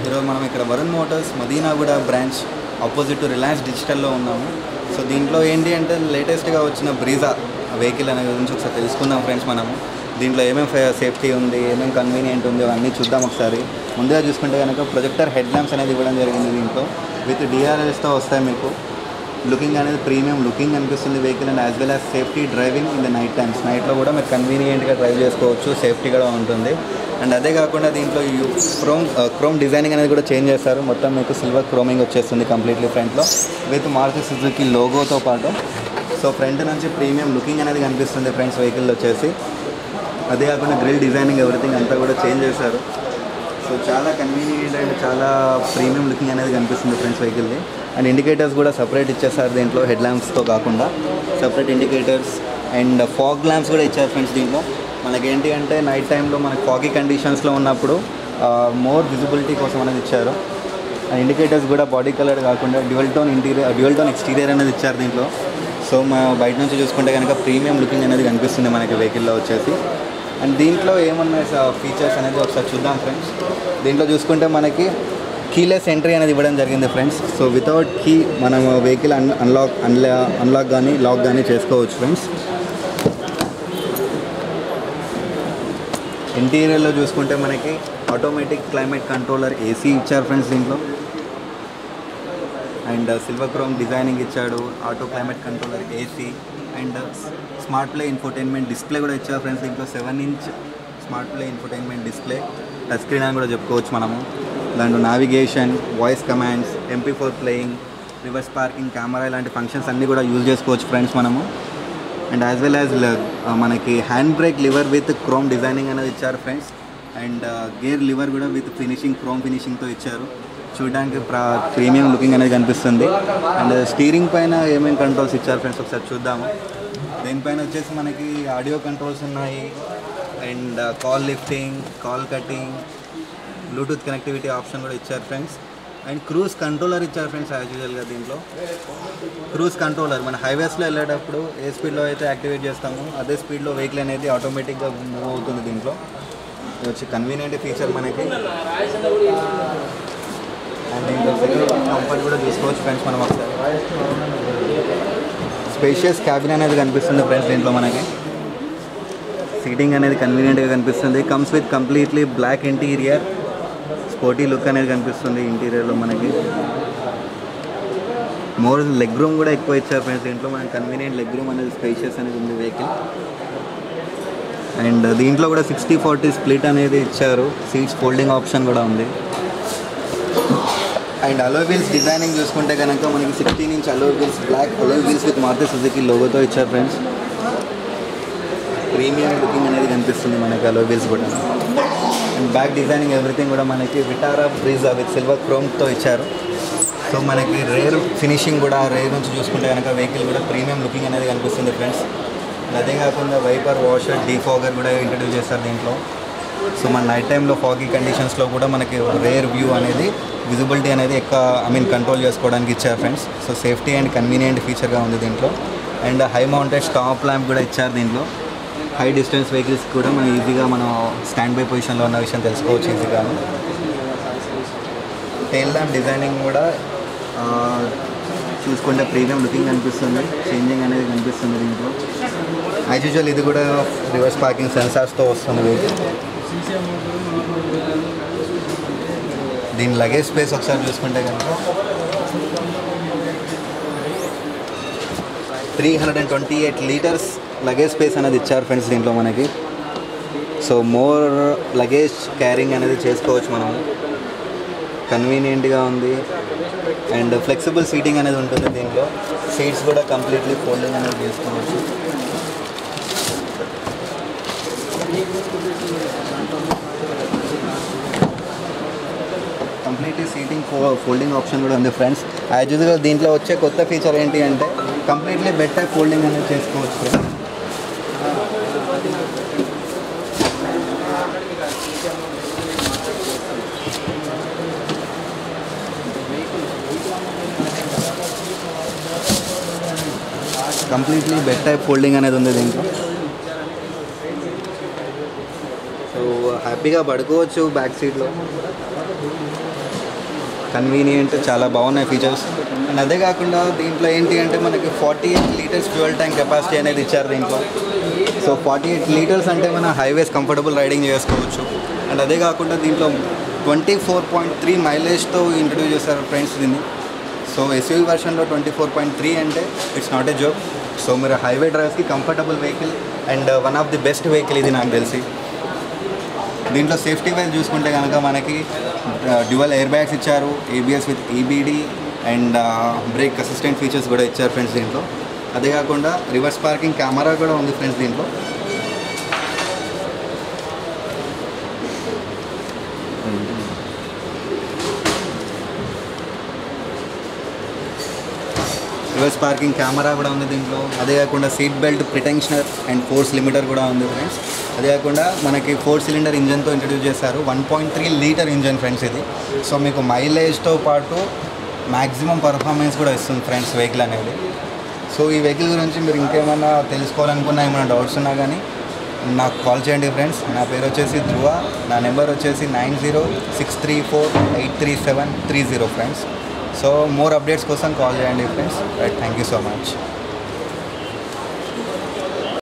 ఈరోజు మనం ఇక్కడ Varun Motors Madinaguda branch opposite to Reliance డిజిటల్లో ఉన్నాము. సో దీంట్లో ఏంటి అంటే లేటెస్ట్గా వచ్చిన బ్రీజా వెహికల్ అనే గురించి ఒకసారి తెలుసుకుందాం ఫ్రెండ్స్. మనము దీంట్లో ఏమేమి సేఫ్టీ ఉంది, ఏమేమి కన్వీనియంట్ ఉంది అవన్నీ చూద్దాం ఒకసారి. ముందుగా చూసుకుంటే కనుక ప్రొజెక్టర్ హెడ్ ల్యాంప్స్ అనేది ఇవ్వడం జరిగింది. దీంట్లో విత్ డిఆర్ఎల్స్తో వస్తాయి. మీకు లుకింగ్ అనేది ప్రీమియం లుకింగ్ అనిపిస్తుంది vehicle, and as well as safety driving in the night times. నైట్లో కూడా మీరు కన్వీనియంట్గా డ్రైవ్ చేసుకోవచ్చు, సేఫ్టీ కూడా ఉంటుంది. అండ్ అదే కాకుండా దీంట్లో క్రోమ్ డిజైనింగ్ అనేది కూడా చేంజ్ చేస్తారు. మొత్తం మీకు సిల్వర్ క్రోమింగ్ వచ్చేస్తుంది కంప్లీట్లీ ఫ్రంట్లో విత్ మారుతి సుజుకి లోగోతో పాటు. సో ఫ్రంట్ నుంచి ప్రీమియం లుకింగ్ అనేది కనిపిస్తుంది ఫ్రెండ్స్ వెహికల్ వచ్చేసి. అదే కాకుండా గ్రిల్ డిజైనింగ్ ఎవ్రీథింగ్ అంతా కూడా చేంజ్ చేశారు. సో చాలా కన్వీనియంట్ అండ్ చాలా ప్రీమియం లుకింగ్ అనేది కనిపిస్తుంది ఫ్రెండ్స్ వెహికల్ది. అండ్ ఇండికేటర్స్ కూడా సపరేట్ ఇచ్చేస్తారు దీంట్లో, హెడ్ ల్యాంప్స్తో కాకుండా separate indicators and fog lamps కూడా ఇచ్చారు ఫ్రెండ్స్. దీంట్లో మనకేంటి అంటే నైట్ టైంలో మనకి ఫాగీ కండిషన్స్లో ఉన్నప్పుడు మోర్ విజిబిలిటీ కోసం అనేది ఇచ్చారు. అండ్ ఇండికేటర్స్ కూడా బాడీ కలర్ కాకుండా డ్యూయల్ టోన్ ఎక్స్టీరియర్ అనేది ఇచ్చారు దీంట్లో. సో మా బయట నుంచి చూసుకుంటే కనుక ప్రీమియం లుకింగ్ అనేది కనిపిస్తుంది మనకి వెహికల్లో వచ్చేసి. అండ్ దీంట్లో ఏమన్నా ఫీచర్స్ అనేది ఒకసారి చూద్దాం ఫ్రెండ్స్. దీంట్లో చూసుకుంటే మనకి కీలెస్ ఎంట్రీ అనేది ఇవ్వడం జరిగింది ఫ్రెండ్స్. సో వితౌట్ కీ మనం వెహికల్ అన్లాక్ కానీ లాక్ కానీ చేసుకోవచ్చు ఫ్రెండ్స్. ఇంటీరియర్లో చూసుకుంటే మనకి ఆటోమేటిక్ క్లైమేట్ కంట్రోలర్ ఏసీ ఇచ్చారు ఫ్రెండ్స్ దీంట్లో. అండ్ సిల్వర్ క్రోమ్ డిజైనింగ్ ఇచ్చాడు, auto climate controller AC and smart play infotainment display కూడా ఇచ్చారు ఫ్రెండ్స్ దీంట్లో. 7-inch smart play infotainment display, touch screen అని కూడా చెప్పుకోవచ్చు మనము. దాంట్లో navigation, voice commands, MP4 playing, reverse parking, camera ఇలాంటి ఫంక్షన్స్ అన్నీ కూడా యూజ్ చేసుకోవచ్చు ఫ్రెండ్స్ మనము. అండ్ యాజ్ వెల్ యాజ్ మనకి hand brake lever with chrome designing అనేది ఇచ్చారు ఫ్రెండ్స్. అండ్ గేర్ లివర్ కూడా విత్ ఫినిషింగ్ క్రోమ్ ఫినిషింగ్తో ఇచ్చారు. చూడడానికి ప్రీమియం లుకింగ్ అనేది కనిపిస్తుంది. అండ్ స్టీరింగ్ పైన ఏమేమి కంట్రోల్స్ ఇచ్చారు ఫ్రెండ్స్ ఒకసారి చూద్దాము. దీనిపైన వచ్చేసి మనకి ఆడియో కంట్రోల్స్ ఉన్నాయి, and call lifting, call cutting, Bluetooth connectivity option కూడా ఇచ్చారు ఫ్రెండ్స్. అండ్ క్రూజ్ కంట్రోలర్ ఇచ్చారు ఫ్రెండ్స్ యాజ్ యూజువల్గా. దీంట్లో క్రూజ్ కంట్రోలర్ మన హైవేస్లో వెళ్ళేటప్పుడు ఏ స్పీడ్లో అయితే యాక్టివేట్ చేస్తామో అదే స్పీడ్లో వెహికల్ అనేది ఆటోమేటిక్గా మూవ్ అవుతుంది దీంట్లో. ఇది వచ్చి కన్వీనియంట్ ఫీచర్ మనకి. అండ్ ఇంకా కంఫర్ట్ కూడా చూసుకోవచ్చు ఫ్రెండ్స్ మనం ఒకసారి. స్పేషియస్ క్యాబిన్ అనేది కనిపిస్తుంది ఫ్రెండ్స్ దీంట్లో మనకి. సీటింగ్ అనేది కన్వీనియంట్గా కనిపిస్తుంది. Comes with completely black interior, sporty look అనేది కనిపిస్తుంది ఇంటీరియర్లో మనకి. మోర్ లెగ్ రూమ్ కూడా ఎక్కువ ఇచ్చారు ఫ్రెండ్స్ దీంట్లో మనకి. కన్వీనియంట్ లెగ్ రూమ్ అనేది స్పేషియస్ అనేది ఉంది వెహికల్. అండ్ దీంట్లో కూడా 60-40 స్ప్లిట్ అనేది ఇచ్చారు. సీట్స్ ఫోల్డింగ్ ఆప్షన్ కూడా ఉంది. అండ్ అలోయ్ వీల్స్ డిజైనింగ్ చూసుకుంటే కనుక మనకి 16-inch alloy wheels, black alloy wheels with Maruti Suzuki లోగోతో ఇచ్చారు ఫ్రెండ్స్. ప్రీమియం లుకింగ్ అనేది కనిపిస్తుంది మనకి అలోయ్ వీల్స్ కూడా. అండ్ బ్యాక్ డిజైనింగ్ ఎవ్రీథింగ్ కూడా మనకి విటారా బ్రీజా విత్ సిల్వర్ క్రోమ్తో ఇచ్చారు. సో మనకి రేర్ ఫినిషింగ్ కూడా, రేర్ నుంచి చూసుకుంటే కనుక వెహికల్ కూడా ప్రీమియం లుకింగ్ అనేది కనిపిస్తుంది ఫ్రెండ్స్. అదే కాకుండా వైపర్, వాషర్, డీఫాగర్ కూడా ఇంట్రడ్యూస్ చేస్తారు దీంట్లో. సో మన నైట్ టైంలో ఫాగీ కండిషన్స్లో కూడా మనకి రేర్ వ్యూ అనేది, విజిబిలిటీ అనేది కంట్రోల్ చేసుకోవడానికి ఇచ్చారు friends. So safety and convenient ఫీచర్గా ఉంది దీంట్లో. And high mounted stop lamp కూడా ఇచ్చారు దీంట్లో. హై డిస్టెన్స్ వెహికల్స్ కూడా మనం ఈజీగా మనం స్టాండ్ బై పొజిషన్లో ఉన్న విషయం తెలుసుకోవచ్చు ఈజీగా. టెయిల్ ల్యాంప్ డిజైనింగ్ కూడా చూసుకుంటే ప్రీమియం లుకింగ్ కనిపిస్తుంది. చేంజింగ్ అనేది కనిపిస్తుంది దీంట్లో. యాజ్ యూజువల్ ఇది కూడా రివర్స్ పార్కింగ్ సెన్సార్స్తో వస్తుంది. దీని లగేజ్ స్పేస్ ఒకసారి చూసుకుంటే కనుక 328 లీటర్స్ లగేజ్ స్పేస్ అనేది ఇచ్చారు ఫ్రెండ్స్ దీంట్లో మనకి. సో మోర్ లగేజ్ క్యారింగ్ అనేది చేసుకోవచ్చు మనం. కన్వీనియంట్గా ఉంది. అండ్ ఫ్లెక్సిబుల్ సీటింగ్ అనేది ఉంటుంది దీంట్లో. సీట్స్ కూడా కంప్లీట్లీ ఫోల్డింగ్ అనేది చేసుకోవచ్చు. కంప్లీట్లీ సీటింగ్ ఫోల్డింగ్ ఆప్షన్ కూడా ఉంది ఫ్రెండ్స్. యాజ్ యూజువల్ దీంట్లో వచ్చే కొత్త ఫీచర్ ఏంటి అంటే కంప్లీట్లీ బెడ్ టైప్ ఫోల్డింగ్ అనేది చేసుకోవచ్చు. కంప్లీట్లీ బెడ్ టైప్ ఫోల్డింగ్ అనేది ఉంది దీంట్లో. సో హ్యాపీగా పడుకోవచ్చు బ్యాక్ సీట్లో. కన్వీనియంట్, చాలా బాగున్నాయి ఫీచర్స్. అండ్ అదే కాకుండా దీంట్లో ఏంటి అంటే మనకి 48 లీటర్స్ ఫ్యూయల్ ట్యాంక్ కెపాసిటీ అనేది ఇచ్చారు దీంట్లో. సో 48 లీటర్స్ అంటే మన హైవేస్ కంఫర్టబుల్ రైడింగ్ చేసుకోవచ్చు. అండ్ అదే కాకుండా దీంట్లో 24.3 మైలేజ్తో ఇంట్రడ్యూస్ చేశారు ఫ్రెండ్స్ దీన్ని. సో ఎస్యూవీ వర్షన్లో 24.3 అంటే it's not a joke. So మీరు హైవే డ్రైవ్స్కి comfortable vehicle and one of the best vehicle ఇది నాకు తెలిసి. దీంట్లో సేఫ్టీ వైజ్ చూసుకుంటే కనుక మనకి డ్యువల్ ఎయిర్ బ్యాగ్స్ ఇచ్చారు, ABS with EBD and brake assistant features కూడా ఇచ్చారు ఫ్రెండ్స్ దీంట్లో. అదే కాకుండా రివర్స్ పార్కింగ్ కెమెరా కూడా ఉంది ఫ్రెండ్స్ దీంట్లో. రివర్స్ పార్కింగ్ కెమెరా కూడా ఉంది దీంట్లో. అదే కాకుండా seat belt pretensioner and force limiter కూడా ఉంది ఫ్రెండ్స్. అదే కాకుండా మనకి 4 సిలిండర్ ఇంజన్తో ఇంట్రడ్యూస్ చేశారు. 1.3 లీటర్ ఇంజన్ ఫ్రెండ్స్ ఇది. సో మీకు మైలేజ్తో పాటు మ్యాక్సిమం పర్ఫార్మెన్స్ కూడా ఇస్తుంది ఫ్రెండ్స్ వెహికల్ అనేది. సో ఈ వెహికల్ గురించి మీరు ఇంకేమైనా తెలుసుకోవాలనుకున్నా, ఏమైనా డౌట్స్ ఉన్నా కానీ నాకు కాల్ చేయండి ఫ్రెండ్స్. నా పేరు వచ్చేసి ధ్రువ, నా నెంబర్ వచ్చేసి 9063483730 ఫ్రెండ్స్. సో మోర్ అప్డేట్స్ కోసం కాల్ చేయండి friends. Right, thank you so much.